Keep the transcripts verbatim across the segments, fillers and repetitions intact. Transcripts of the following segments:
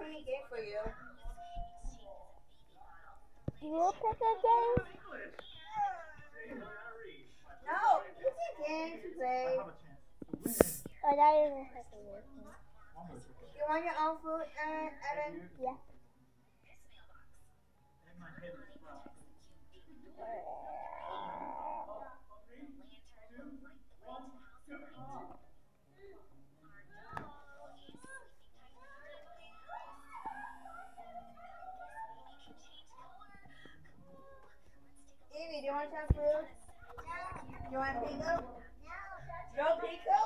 pick a game for you. You pick a game? No, pick a game to play. Oh, that is a second game. You want your own food, uh, Evan? Yeah. Evie, do you want some food? You want pickle? No pickle?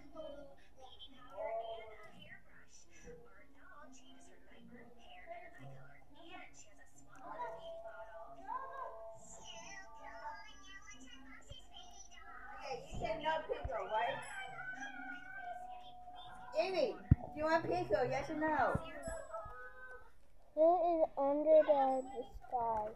Okay, you said no pickle, right? Evie, do you want pickle? Yes or no? Who is under the disguise?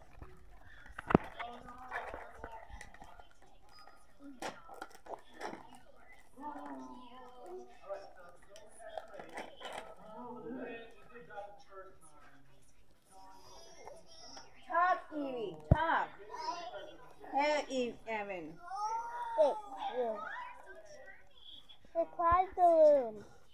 Talk, Evie, talk. Hey, Eve, Evan. Wait, you. Reply the room.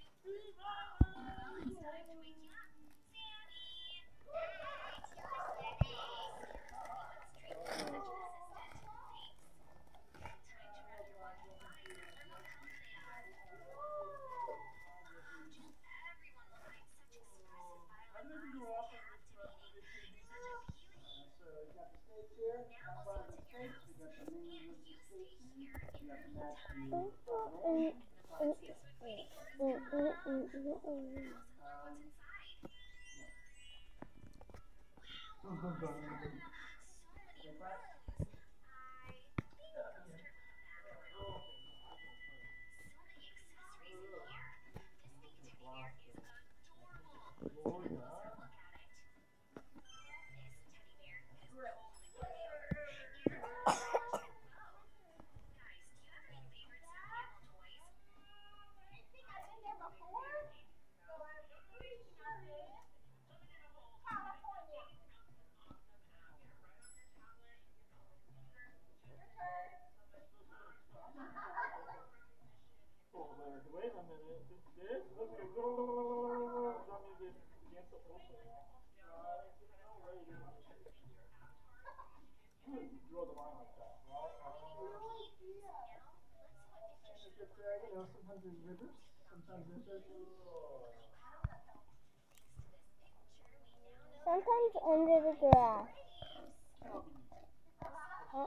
Sometimes under the grass. Huh?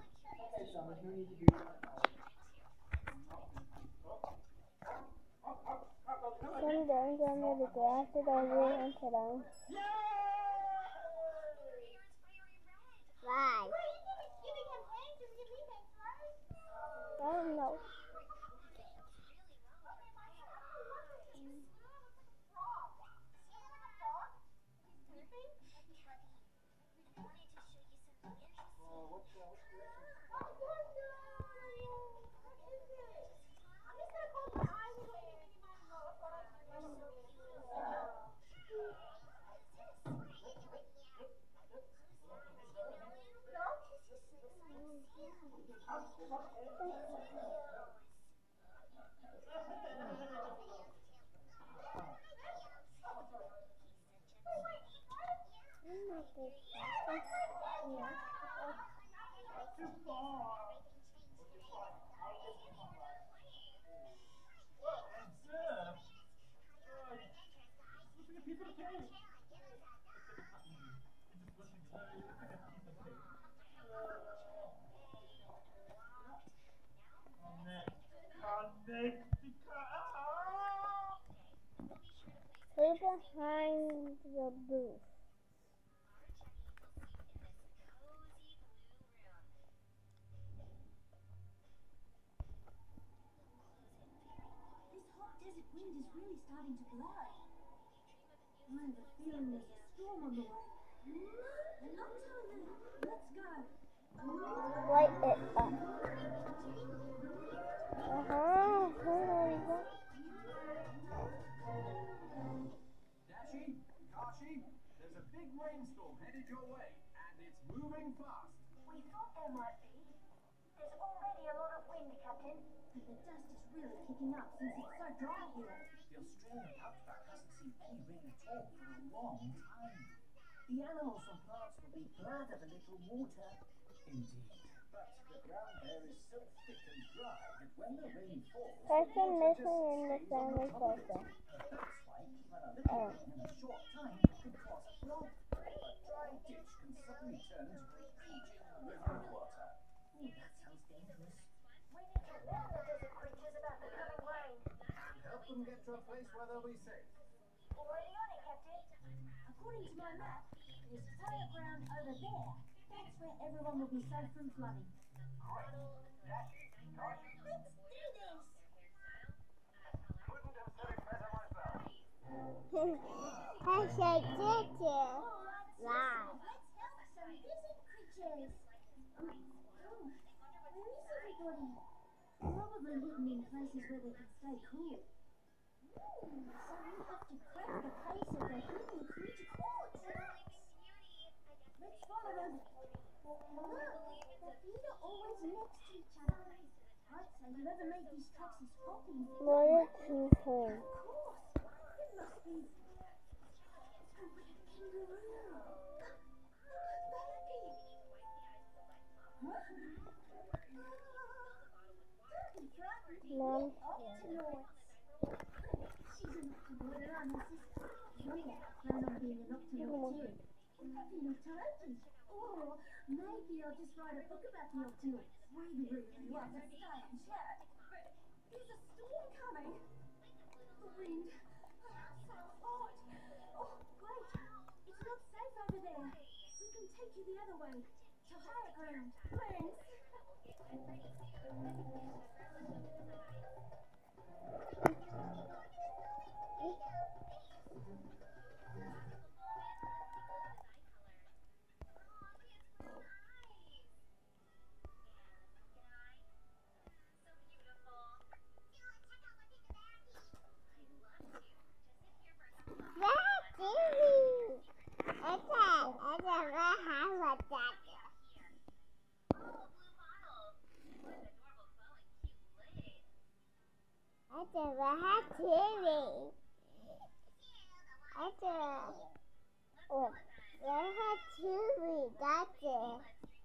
Sometimes under the grass it over into them. Why? I don't know. Stay behind the booth. This hot desert wind is really starting to blow. I have a feeling there's a storm on the way. Up to the let's go. Light it up. Uh-huh. Dashie, but the dust is really kicking up since it's so dry here. The Australian outback hasn't seen any rain at all for a long time. The animals and plants will be glad of a little water. Indeed. But the ground there is so thick and dry that when the rain falls, Person the water missing just in the stays on family the top of it. photo. That's why even a little Oh. rain in a short time could cause a flood. A dry ditch can suddenly turn into a raging river of water. Oh, that sounds dangerous. We need to warn the desert creatures about the coming rain. Help them get to a place where they'll be safe. Already on it, Captain. According to my map, there's higher ground over there. That's where everyone will be safe from flooding. Great. Dashi, Kashi, Let's do this! couldn't have said it better myself. I said chicken. Alright, so Wow. let's help some desert creatures. Um, oh, where is everybody? Probably hidden in places where they can stay cool. Hmm, so we have to crack the pace of the hidden creature courts. Let's follow them. Look, the feet are always next to each other. I'd say whoever made these tracks is copying. What is two Of things? course, it must be. Oh, a kangaroo. Baby. Huh? Don't be frightened. Mom. Octonauts. She's an octonaut and I'm her sister. Julia, plan on being an octonaut too. Octonauts. Or maybe I'll just write a book about the octonauts. We really love to stay and chat. There's a storm coming. The wind. So hot. Oh, great. It's not safe over there. We can take you the other way. To higher ground. Thanks. I never had chili. I never. Oh, I had chili. That's it.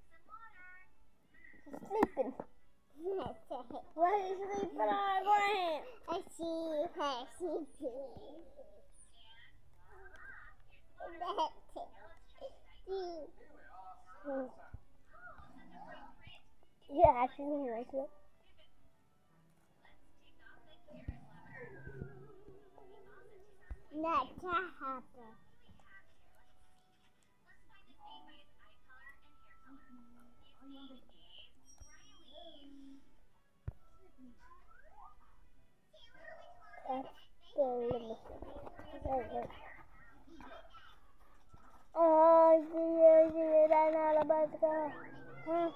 Sleeping. What is sleeping on, Grant? I see her sleeping. That's it. Yeah, actually, like it. Not to happen. That's the limit. Oh, yeah, yeah, I know about that. Huh?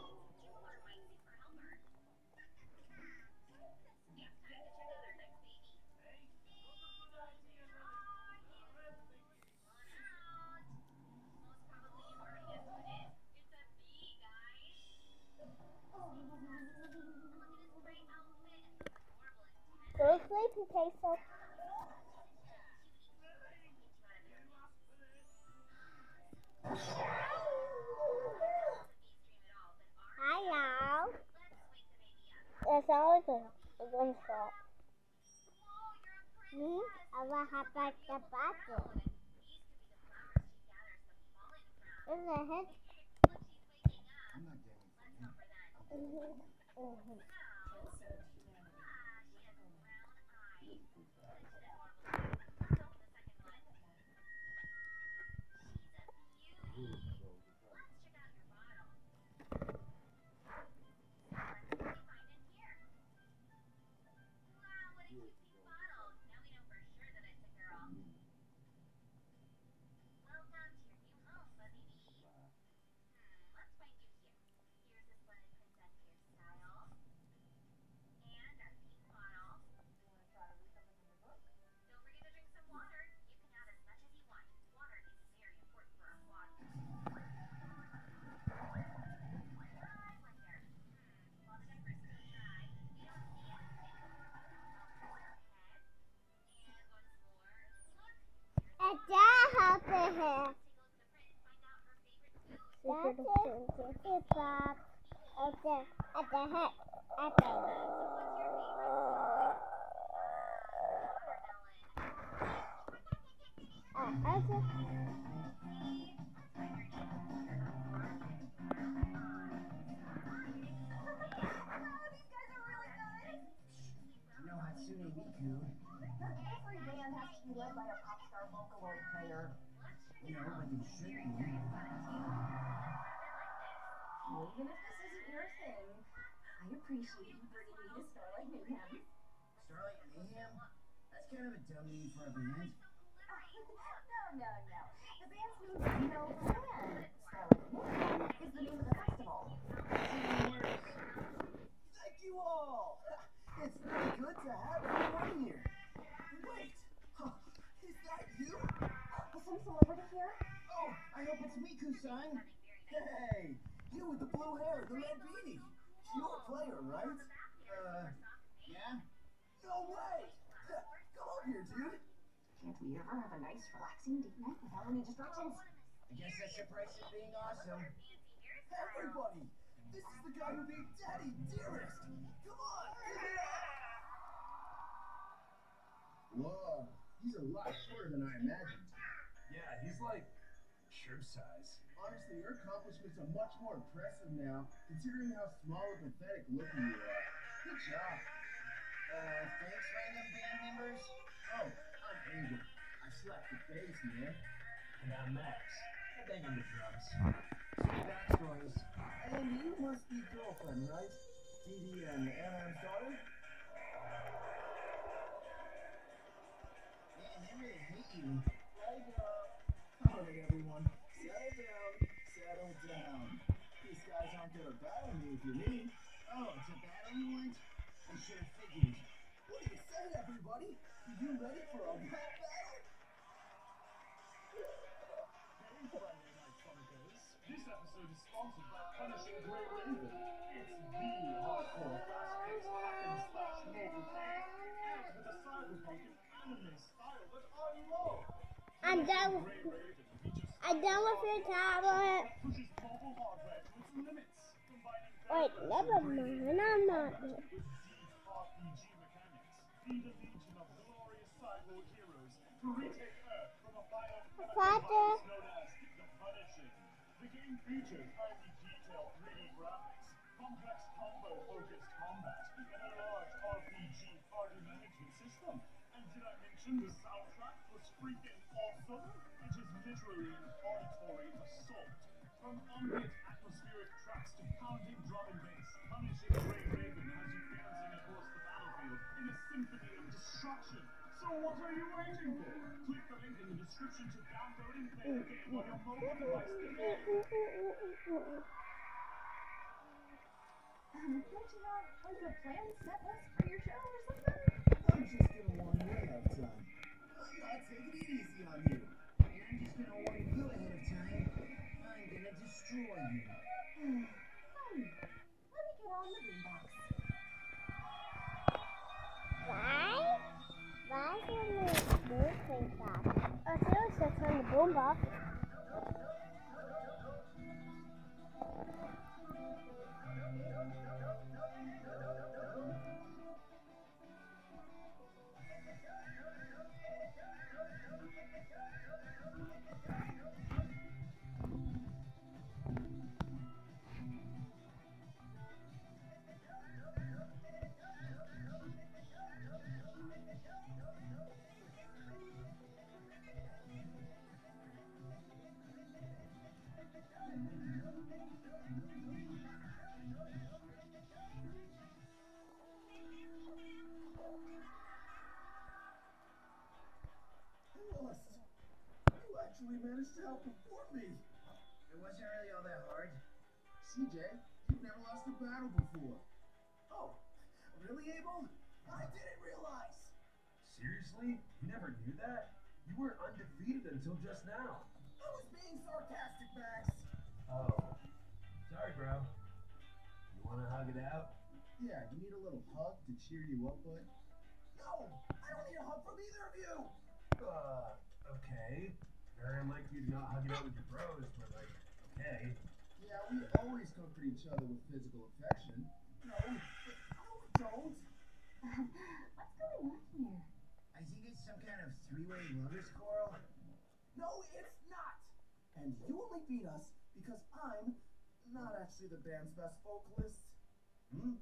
Go sleepy, Queso. Hello. That sounds like a, a gunshot. Hmm? I will have like the bottle. In the head. I'm not getting it. Mm-hmm. Mm-hmm. Hip hop. At the at the head. At the. Uh, at the. You know Hatsune Miku? Not every band has to be led by a pop star Vocaloid player. You know, but they should be. Well, even if this isn't your thing, I appreciate you bringing me to Starlight Mayhem. Starlight Mayhem? That's kind of a dumb name for a band. No, no, no. The band's name is No Band. Starlight Mayhem is the name of the festival. Thank you all! It's really good to have everyone here. Wait! Huh, is that you? Is some celebrity here? Oh, I hope it's Miku-san. Hey! You with the blue hair, the red beanie. You're a player, right? Uh, yeah? No way! Come over here, dude. Can't we ever have a nice, relaxing date night without any distractions? I guess that's the price of being awesome. Everybody! This is the guy who made Daddy Dearest! Come on, give it up! Whoa, he's a lot shorter than I imagined. Yeah, he's like Sherb size. Honestly, your accomplishments are much more impressive now, considering how small and pathetic looking you are. Good job. Uh, thanks, random band members. Oh, I'm Angel. I slapped the bass, man. And I'm Max. I bang on the drums. Some backstories. And you must be girlfriend, right? Dee Dee and Aaron's daughter? Man, they really hate you. Right up. Alright, everyone. Settle down. Settle down. These guys aren't gonna battle me if you need. Oh, it's a battle you want? I should have figured. What do you say, everybody? Are you ready for a rap battle? Hey, Friday Night Funkers. This episode is sponsored by Punishing Grey Raven. It's the hardcore, fast-paced, hack and slash mobile game. And with a cyberpunk and anime style that I love. I'm done. Grey Raven features I'm done with your tablet. pushes mobile hardware to its limits, combining Wait, never mind. I'm not. with deep R P G mechanics. Be the legion of glorious cyborg heroes to retake Earth from a biomechanical Father. device known as the Punishing. The game features highly detailed three D graphics, complex combo-focused combat, and a large R P G party management system. And did I mention the soundtrack was freaking awesome? It is literally an auditory assault. From ambient atmospheric tracks to pounding drum and bass, Punishing Grey Raven has you dancing across the battlefield in a symphony of destruction. So what are you waiting for? Click the link in the description to download and play the game on your mobile device today. Um, don't you have like a planned set list for your show or something? I'm just gonna warn you ahead of time. I'm not taking it easy on you. And I'm just gonna warn you ahead of time. I'm gonna destroy you. Hmm. Let me get on the boombox. Why? Why can we do things like that? I feel so turn the boombox. Alice, you actually managed to outperform me. It wasn't really all that hard. C J, you've never lost a battle before. Oh, really, Abel? I didn't realize. Seriously? You never knew that? You were undefeated until just now. I was being sarcastic, Max. Oh. Sorry, bro. You wanna hug it out? Yeah, you need a little hug to cheer you up, bud? No, I don't need a hug from either of you. Uh, okay. Very unlikely to not hug it out with your bros, but like, okay. Yeah, we always comfort each other with physical affection. No, but no, we don't. What's going on here? I think it's some kind of three-way lovers quarrel. No, it's not. And you only beat us because I'm not actually the band's best vocalist. Hmm?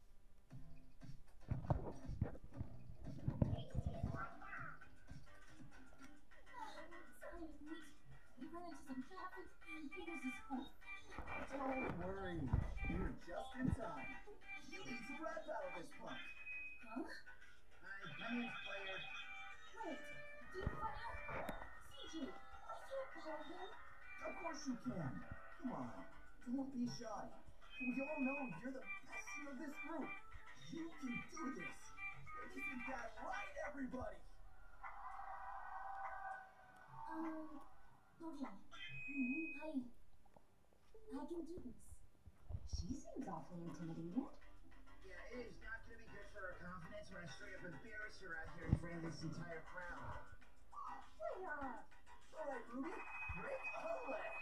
Sorry, Nate. We ran into some traffic and it was his fault. Don't worry. You're just in time. You need to rap battle this punk. Huh? Hi, my name's Player. Wait, do you fire? C J, I can't follow him. Of course you can. Come on. Don't be shy. We all know you're the best of this group. You can do this. Isn't that right, everybody? Um, okay. Mm, I, I can do this. She seems awfully intimidating. Yeah, it is not going to be good for her confidence when I straight up embarrass her out here in front of this entire crowd. Why not? All right, Ruby. Break a leg.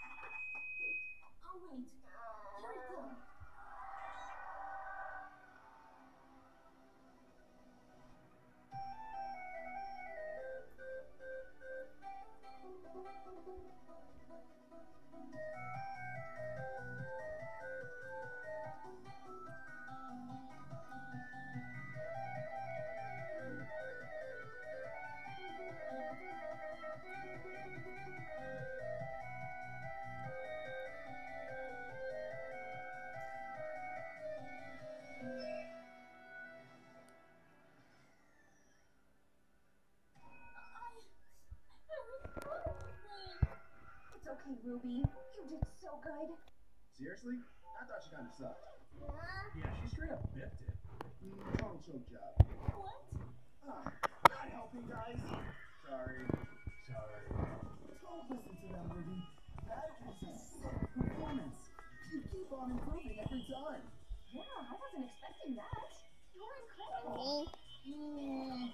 Oh, wait. Here we go. It's okay, Ruby. You did so good. Seriously? I thought she kind of sucked. Yeah, she straight up biffed it. Mm, total choke job. What? Ah, not helping, guys. Sorry. Sorry. Don't listen to them, Ruby. That was a sick performance. You keep on improving every time. Yeah, I wasn't expecting that. You're incredible. Mm.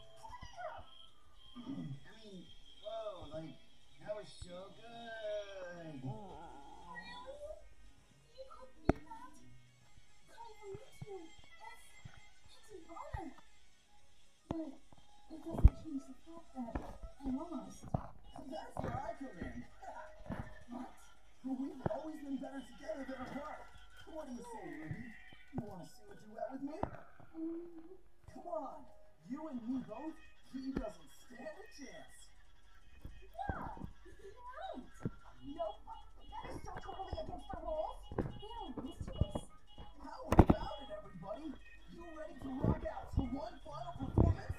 I mean, whoa, like, that was so good. You could be that. Coming from you two. That's, that's an honor. But it doesn't change the fact that I lost. That's where I come in. What? But we've always been better together than apart. What do you say, Ruby? You want to sing a duet with me? Um, Come on. You and me both? He doesn't stand a chance. yeah, you're right. Nope. That is so totally against the rules. They are mischievous. How about it, everybody? You ready to rock out to one final performance?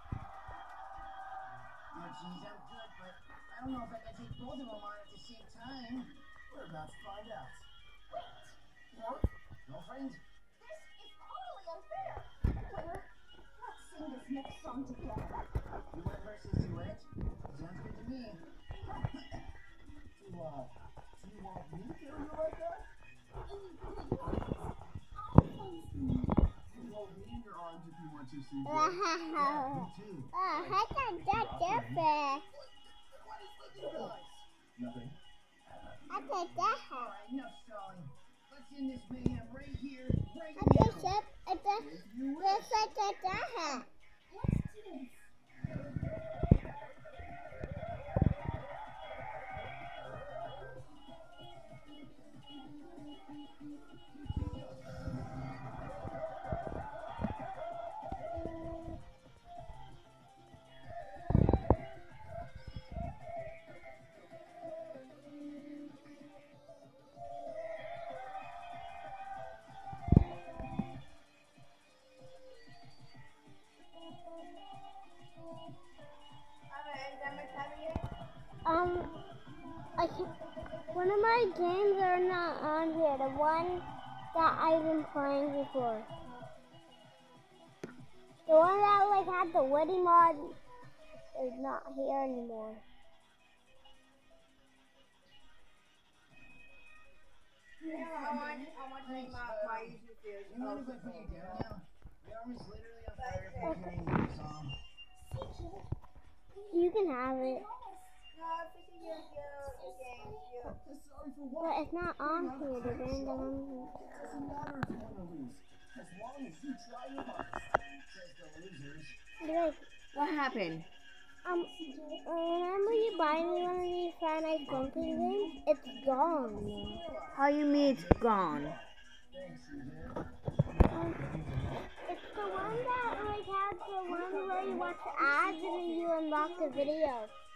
Oh, geez, I'm good, but I don't know if I can take both of them on at the same time. We're about to find out. What? Girlfriend? This is totally unfair. Player, let's sing this next song together. Duet versus duet? Sounds good to me. Do, uh, do you want me to carry you like that? You hold me in your arms if you want to, C J. Yeah, me too. Oh, how can that different? What is with you guys? Nothing. How can that happen? Alright, enough stalling. Let's end this mayhem right here, right How can now. that Let's let that happen. Let's do this. Um, I can, one of my games are not on here. The one that I've been playing before. The one that like had the Woody mod is not here anymore. Yeah, I want, I want to make my, my YouTube videos. You mind if I put you down now? My arm is literally on fire from hearing this song. You can have it. No, I'm thinking your, your, your game. Your, This Sorry for But what? it's not on here, the random. Doesn't matter if you win or lose. As long as you try your hardest, says the losers. Like, What happened? um, remember you buying me one of these Friday Night Funkin' games? It's gone now. How you mean it's gone? Um, it's the one that like has the one where you watch ads and then you unlock the video.